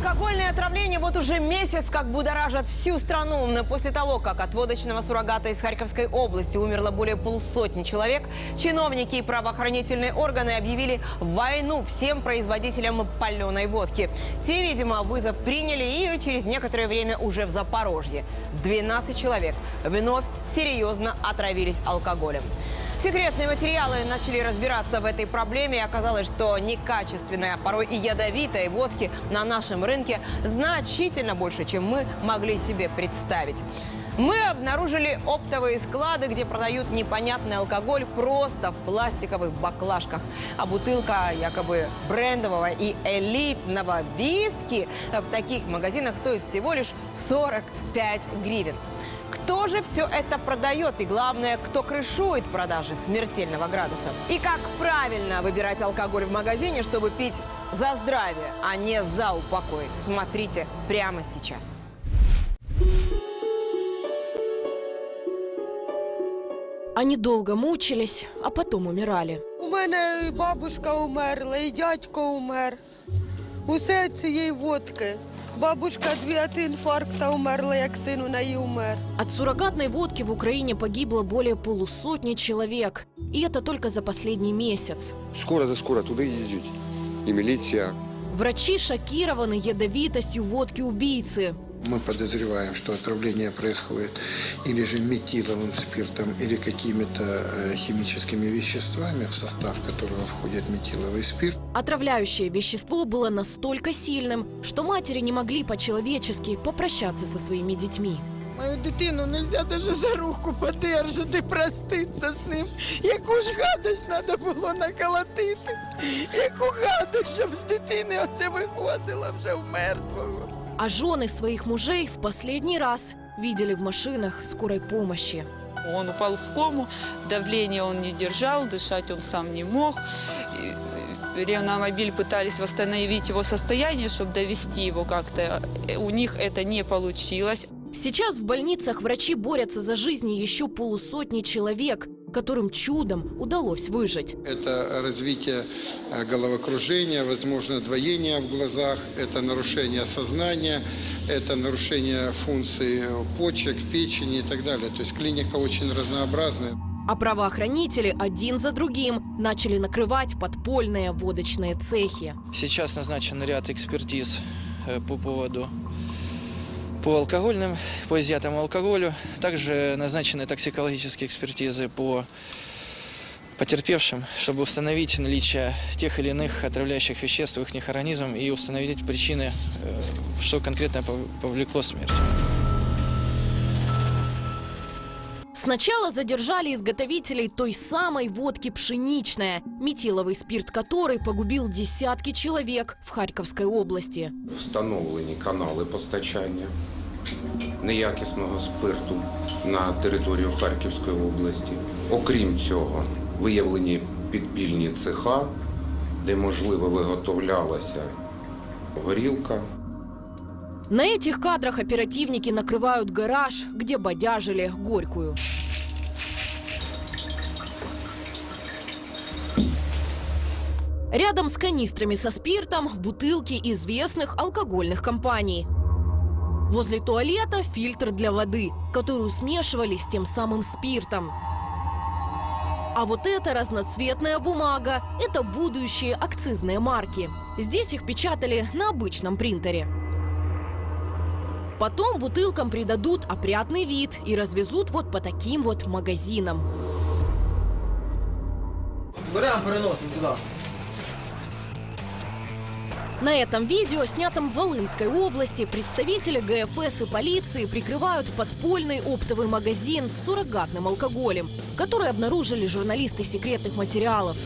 Алкогольное отравление вот уже месяц как будоражит всю страну. После того, как от водочного суррогата из Харьковской области умерло более полусотни человек, чиновники и правоохранительные органы объявили войну всем производителям паленой водки. Те, видимо, вызов приняли и через некоторое время уже в Запорожье 12 человек вновь серьезно отравились алкоголем. Секретные материалы начали разбираться в этой проблеме, и оказалось, что некачественной, а порой и ядовитой водки на нашем рынке значительно больше, чем мы могли себе представить. Мы обнаружили оптовые склады, где продают непонятный алкоголь просто в пластиковых баклажках. А бутылка якобы брендового и элитного виски в таких магазинах стоит всего лишь 45 гривен. Кто же все это продает? И главное, кто крышует продажи смертельного градуса? И как правильно выбирать алкоголь в магазине, чтобы пить за здравие, а не за упокой? Смотрите прямо сейчас. Они долго мучились, а потом умирали. У мене і бабушка умерла, і дядько умер. Усе цієї водки. Бабушка 2 від інфаркта умерла, як син у неї умер. От суррогатной водки в Украине погибло более полусотни человек. И это только за последний месяц. Скоро туди їздять. І міліція. Врачи шокированы ядовитостью водки-убийцы. Мы подозреваем, что отравление происходит или же метиловым спиртом, или какими-то химическими веществами, в состав которого входит метиловый спирт. Отравляющее вещество было настолько сильным, что матери не могли по-человечески попрощаться со своими детьми. Мою дитину нельзя даже за руку подержати, проститися з ним. Яку ж гадость треба було наколотити. Яку гадость, щоб з дитини оце виходило вже в мертвого. А жены своих мужей в последний раз видели в машинах скорой помощи. Он упал в кому, давление он не держал, дышать он сам не мог. Реанимобиль пытались восстановить его состояние, чтобы довести его как-то. У них это не получилось. Сейчас в больницах врачи борются за жизни еще полусотни человек, которым чудом удалось выжить. Это развитие головокружения, возможно, двоение в глазах, это нарушение сознания, это нарушение функций почек, печени и так далее. То есть клиника очень разнообразная. А правоохранители один за другим начали накрывать подпольные водочные цехи. Сейчас назначен ряд экспертиз по алкогольным, по изъятому алкоголю. Также назначены токсикологические экспертизы по потерпевшим, чтобы установить наличие тех или иных отравляющих веществ в их организм и установить причины, что конкретно повлекло смерть. Сначала задержали изготовителей той самой водки «Пшеничная», метиловый спирт которой погубил десятки человек в Харьковской области. Встановлені канали постачання неякісного спирту на територію Харківської області. Окрім цього, виявлені підпільні цеха, де, можливо, виготовлялася горілка. На этих кадрах оперативники накрывают гараж, где бодяжили горькую. Рядом с канистрами со спиртом бутылки известных алкогольных компаний. Возле туалета фильтр для воды, которую смешивали с тем самым спиртом. А вот эта разноцветная бумага – это будущие акцизные марки. Здесь их печатали на обычном принтере. Потом бутылкам придадут опрятный вид и развезут вот по таким вот магазинам. Берем, переносим туда. На этом видео, снятом в Волынской области, представители ГФС и полиции прикрывают подпольный оптовый магазин с суррогатным алкоголем, который обнаружили журналисты секретных материалов.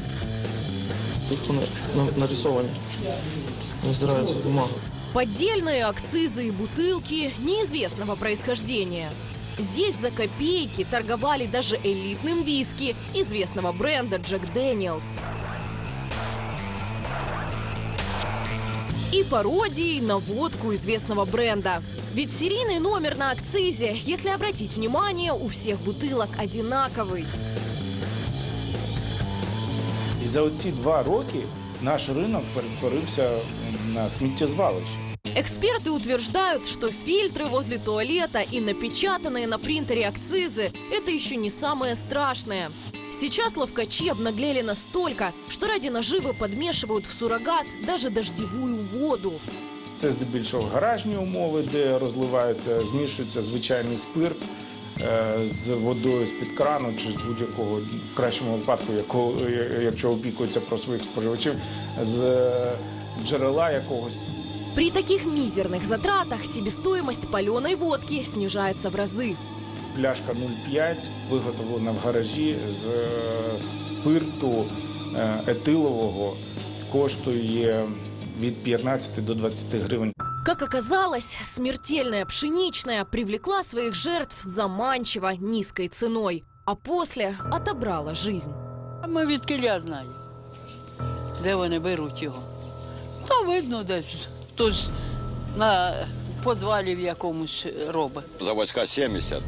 Тут нарисованы, раздирается бумага. Поддельные акцизы и бутылки неизвестного происхождения. Здесь за копейки торговали даже элитным виски известного бренда Джек Дэниелс. И пародией на водку известного бренда. Ведь серийный номер на акцизе, если обратить внимание, у всех бутылок одинаковый. І за оці 2 роки наш ринок перетворився на сміттєзвалище. Эксперты утверждают, что фильтры возле туалета и напечатанные на принтере акцизы – это еще не самое страшное. Сейчас ловкачи обнаглели настолько, что ради наживы подмешивают в суррогат даже дождевую воду. Це здебільшого гаражні умови, де розливаються, змішується звичайний спирт з водою з-під крану чи з будь-якого, в кращому випадку, якщо опікується про своїх споживачів, з джерела якогось. При таких мизерных затратах себестоимость паленой водки снижается в разы. Пляшка 0,5 виготовлена в гаражі з спирту етилового, коштує від 15 до 20 гривень. Как оказалось, смертельная пшеничная привлекла своих жертв заманчиво низкой ценой, а после отобрала жизнь. Ми відкіля знаємо, де вони беруть його. Та видно десь. Хтось на підвалі в якомусь робить. Заводська 70,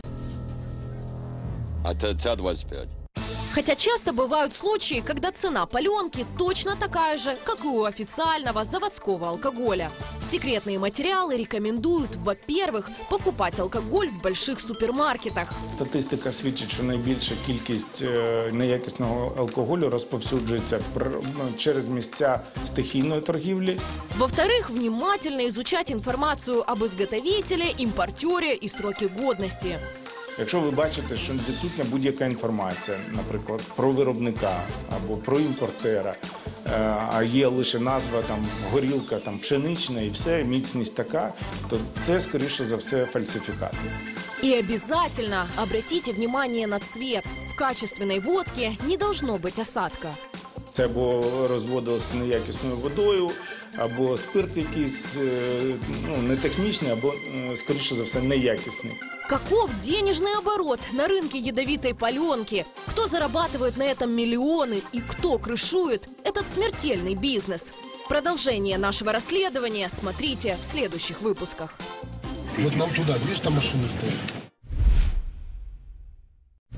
а ця 25. Хотя часто бывают случаи, когда цена паленки точно такая же, как и у официального заводского алкоголя. Секретные материалы рекомендуют, во-первых, покупать алкоголь в больших супермаркетах. Статистика свідчить, що найбільша кількість неякісного алкоголю розповсюджується через місця стихійної торгівлі. Во-вторых, внимательно изучать информацию об изготовителе, импортере и сроке годности. Якщо ви бачите, що відсутня будь-яка інформація, наприклад, про виробника або про імпортера, а є лише назва, там, горілка, там, пшенична і все, міцність така, то це, скоріше за все, фальсифікат. И обязательно обратите внимание на цвет. В качественной водке не должно быть осадка. Це або розводилося неякісною водою, або спирт якийсь не технічний, або, скоріше за все, неякісний. Каков денежный оборот на рынке ядовитой паленки? Кто зарабатывает на этом миллионы и кто крышует этот смертельный бизнес? Продолжение нашего расследования смотрите в следующих выпусках. Вот нам туда, видишь, там машины стоят.